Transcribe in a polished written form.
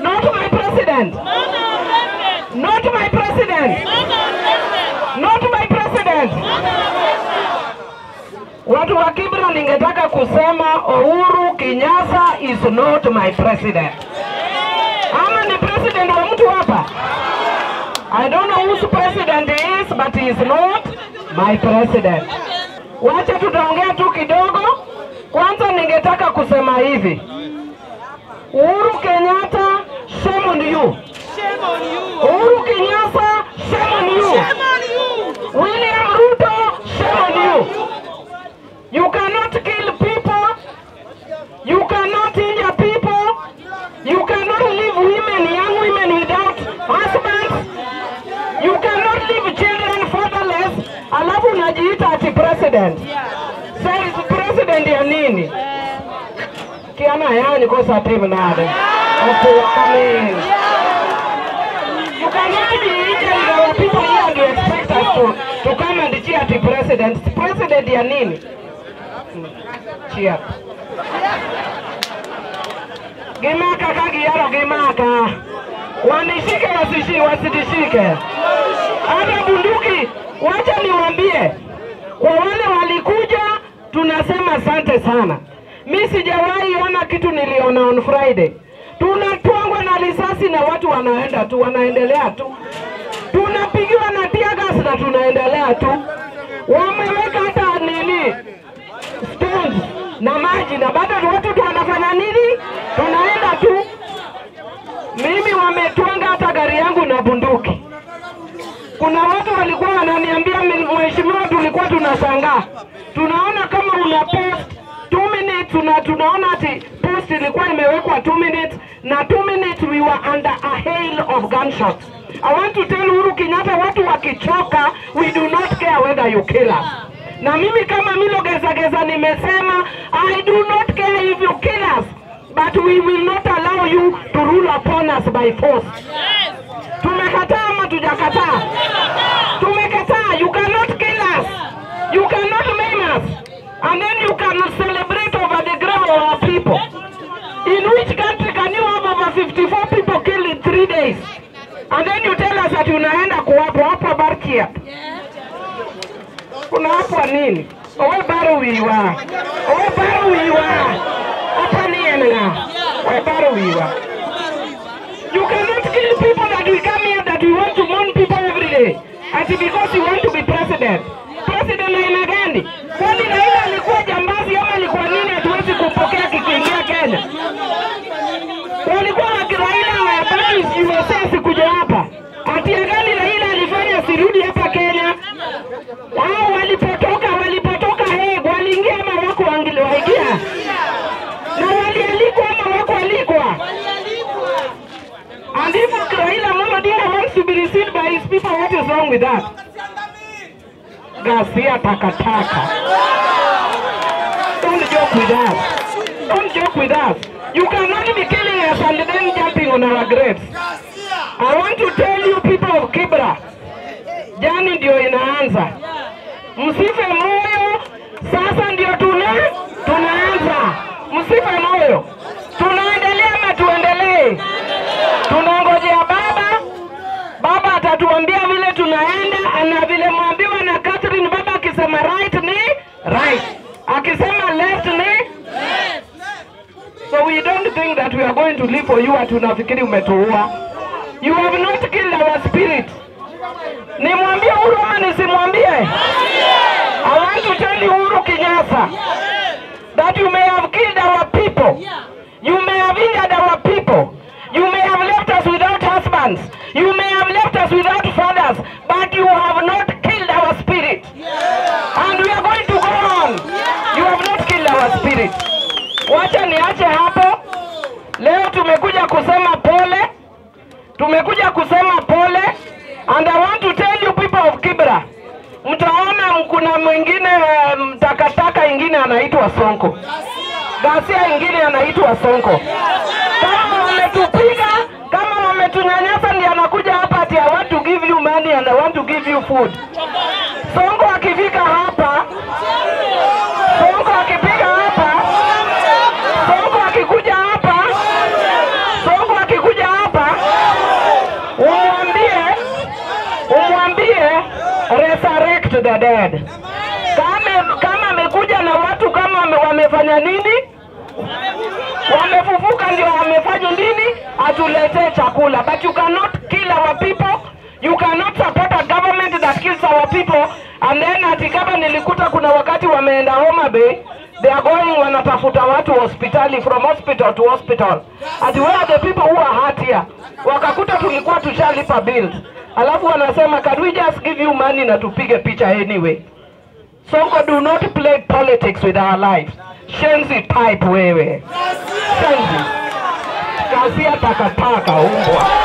Not my president. Not my president. Not my president. Watu wa Kibra ningetaka kusema Uhuru Kenyatta is not my president. Ama ni president wa mtu hapa? I don't know whose president he is, but he is not my president. Wacha tutaongea tu kidogo. Kwanza ningetaka kusema hivi. Uhuru Kenyatta, shame on you. Shame on you. Uhuru Kenyatta, shame on you. Shame on you. William Ruto, shame on you. You cannot kill people. You cannot injure people. You cannot leave women, young women without husbands. You cannot leave children fatherless. Alafu unajiita ati president. Sasa president ya nini? Kiana yani kosa timu nade. Okay, you cannot be injuring our people here and you expect us to come and cheer the president. President ya nini? Cheer. Gimaka kagiyaro gimaka. Wanishike wasidishike. Hata bunduki, wacha niwaambie. Kwa wale walikuja, tunasema asante sana. Mimi sijawahi ona kitu niliona on Friday. Tunatwangwa na risasi na watu wanaenda tu, wanaendelea tu. Tunapigiwa na tear gas na tunaendelea tu. Wameweka hata nini? Stones na maji na bado watu wanafanya nini? Tunaenda tu. Mimi wametwanga hata gari yangu na bunduki. Kuna watu walikuwa wananiambia mheshimiwa, tulikuwa tunashangaa. Tunaona kama una post 2 minutes, tunaona ati post ilikuwa imewekwa 2 minutes na 2 minutes we were under a hail of gunshots. I want to tell Uhuru Kenyatta, watu wakichoka, we do not care whether you kill us. Na mimi kama Milo Geza nimesema, I do not care if you kill us, but we will not allow you to rule upon us by force. Tumekataa ama tujakataa? Tumekataa. You cannot kill us. You cannot maim us. And then you cannot celebrate over the grave of our people. In which country can you have over 54 people killed in 3 days? And then you tell us that unaenda kuwapo hapa Barkia. Kuna hapo nini? Owe baro wiwa. Owe baro wiwa. Hapa ni enga. Owe baro wiwa. You cannot kill people that we come here that we want to mourn people every day. And because you want to be president. President na ina gani? Kwani Raila alikuwa jambazi ama alikuwa nini hatuwezi kupokea kikiingia Kenya? Walikuwa Raila wa Brais USA sikuja hapa. Hatia gani Raila alifanya sirudi hapa Kenya? Wao walipotoka waliingia ama wako waingia? Na walialikwa ama wako alikwa? And if Raila Odhiambo wants to be received by his people, what is wrong with that? Gasia takataka. Don't joke with us. Don't joke with us. You cannot be killing us and then jumping on our graves. I want to tell you people of Kibra, jani ndio inaanza. Msife moyo, sasa ndio tunaanza. Msife moyo. Tunaendelea ama tuendelee? Tunangojea baba atatuambia vile tunaenda, na vile mwambiwa na Catherine, baba akisema right ni right, akisema left ni left. So we don't think that we are going to live for you at unafikiri umetuua. You have not killed our spirit. Nimwambie Uhuru ama nisimwambie? I want to tell you Uhuru Kenyatta that you may have killed our people. You may have injured our people. You may have left us without husbands. You may have left us without fathers. But you have not killed our spirit. And we are going to go on. You have not killed our spirit. Wacha niache hapo. Leo tumekuja kusema pole. Tumekuja kusema pole. And I want to tell you people of Kibra. Mtaona kuna mwingine takataka ingine anaitwa Sonko. Gasia ingine anaitwa Sonko. Kama wametupiga, kama wametunyanyasa, ndiye anakuja hapa ati I want to give you money and I want to give you food. Sonko akifika hapa, Sonko akipiga hapa, Sonko akikuja hapa, Sonko akikuja hapa the dead. Kama amekuja na watu kama wamefanya nini? Wamefufuka ndio wamefanya nini? Atuletee chakula. But you cannot kill our people. You cannot support a government that kills our people. And then atikaba nilikuta kuna wakati wameenda Homa Bay. They are going wanatafuta watu hospitali, from hospital to hospital. And where are the people who are hurt here? Wakakuta tulikuwa tushalipa bills. Alafu wanasema, can we just give you money na tupige picha anyway? Sonko, do not play politics with our lives. Shenzi type wewe. Shenzi. Kasia takataka umbwa.